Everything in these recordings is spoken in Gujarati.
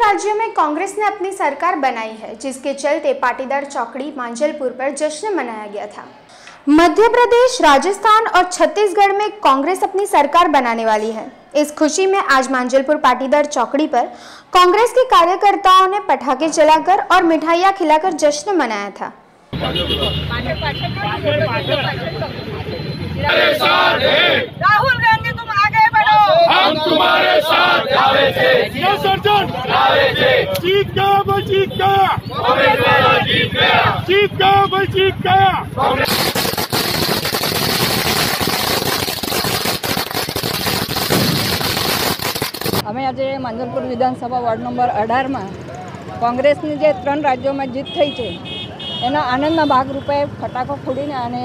राज्यों में कांग्रेस ने अपनी सरकार बनाई है, जिसके चलते पाटीदार चौकड़ी मांजलपुर पर जश्न मनाया गया था। मध्य प्रदेश, राजस्थान और छत्तीसगढ़ में कांग्रेस अपनी सरकार बनाने वाली है। इस खुशी में आज मांजलपुर पाटीदार चौकड़ी पर कांग्रेस के कार्यकर्ताओं ने पटाखे जलाकर और मिठाइयां खिलाकर जश्न मनाया था। राहुल गांधी, तुम आगे बढ़ो, हम तुम्हारे साथ आवे थे। जीत गया भाई, जीत गया, जीत गया, जीत गया भाई, जीत गया। અમે આજે માંજલપુર વિધાનસભા વોર્ડ નંબર 18 માં કોંગ્રેસની જે 3 રાજ્યોમાં જીત થઈ છે એના આનંદના ભાગરૂપે ફટાકો ફોડીને અને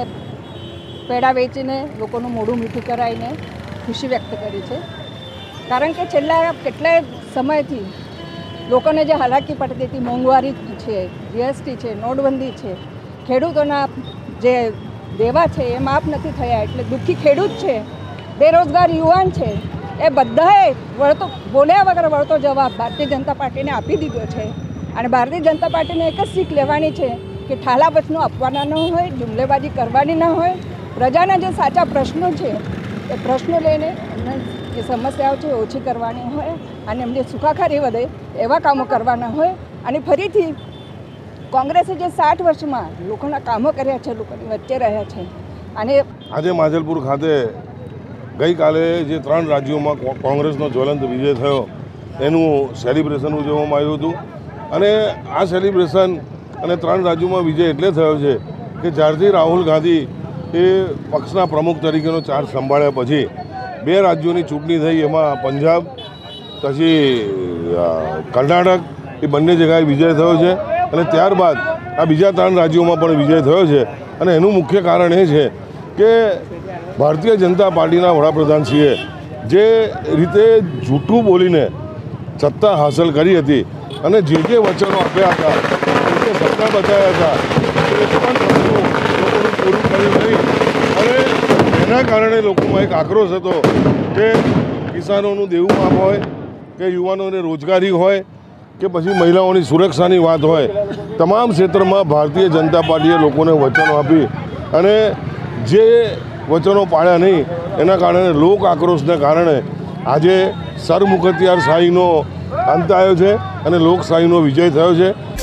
પેડા વેચીને લોકોનું મોઢું મીઠું કરાવીને ખુશી વ્યક્ત કરી છે। કારણ કે છેલ્લા કેટલાય સમયથી લોકોને જે હાલાકી પડતી હતી, મોંઘવારી છે, જીએસટી છે, નોટબંધી છે, ખેડૂતોના જે દેવા છે એ માફ નથી થયા, એટલે દુઃખી ખેડૂત છે, બેરોજગાર યુવાન છે, એ બધાએ વળતો બોલ્યા વગર વળતો જવાબ ભારતીય જનતા પાર્ટીને આપી દીધો છે। અને ભારતીય જનતા પાર્ટીને એક જ શીખ લેવાની છે કે ઠાલા બચનો આપવાના ન હોય, જુમલેબાજી કરવાની ન હોય, પ્રજાના જે સાચા પ્રશ્નો છે એ પ્રશ્નો લઈને એમને જે સમસ્યાઓ છે ઓછી કરવાની હોય અને એમને સુખાકારી વધે એવા કામો કરવાના હોય। અને ફરીથી કોંગ્રેસે જે 60 વર્ષમાં લોકોના કામો કર્યા છે, લોકોની વચ્ચે રહ્યા છે। અને આજે માજલપુર ખાતે ગઈકાલે જે 3 રાજ્યોમાં કોંગ્રેસનો જ્વલંત વિજય થયો એનું સેલિબ્રેશન ઉજવવામાં આવ્યું હતું। અને આ સેલિબ્રેશન અને 3 રાજ્યોમાં વિજય એટલે થયો છે કે જ્યારથી રાહુલ ગાંધી એ પક્ષના પ્રમુખ તરીકેનો ચાર્જ સંભાળ્યા પછી 2 રાજ્યોની ચૂંટણી થઈ, એમાં પંજાબ પછી કર્ણાટક, એ બંને જગ્યાએ વિજય થયો છે। અને ત્યારબાદ આ બીજા 3 રાજ્યોમાં પણ વિજય થયો છે। અને એનું મુખ્ય કારણ એ છે કે ભારતીય જનતા પાર્ટીના વડાપ્રધાનશ્રીએ જે રીતે જૂઠું બોલીને સત્તા હાંસલ કરી હતી અને જે વચનો આપ્યા હતા, જે સપના બતાવ્યા હતા, એ પણ લોકોનું પૂરું કર્યું નહીં। અને એના કારણે લોકોમાં એક આક્રોશ હતો કે કિસાનોનું દેવું માફ હોય કે યુવાનોને રોજગારી હોય કે પછી મહિલાઓની સુરક્ષાની વાત હોય, તમામ ક્ષેત્રમાં ભારતીય જનતા પાર્ટીએ લોકોને વચનો આપી અને જે વચનો પાળ્યા નહીં એના કારણે લોક આક્રોશને કારણે આજે સરમુખત્યારશાહીનો અંત આવ્યો છે અને લોકશાહીનો વિજય થયો છે।